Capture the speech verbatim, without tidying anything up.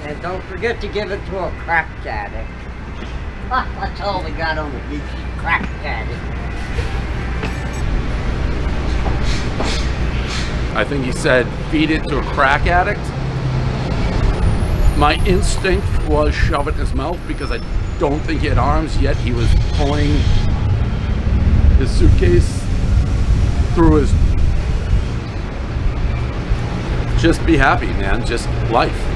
And don't forget to give it to a crack addict. That's all we got on the beach, crack addict. I think he said, feed it to a crack addict. My instinct was shove it in his mouth because I don't think he had arms, yet he was pulling his suitcase through his... Just be happy, man. Just life.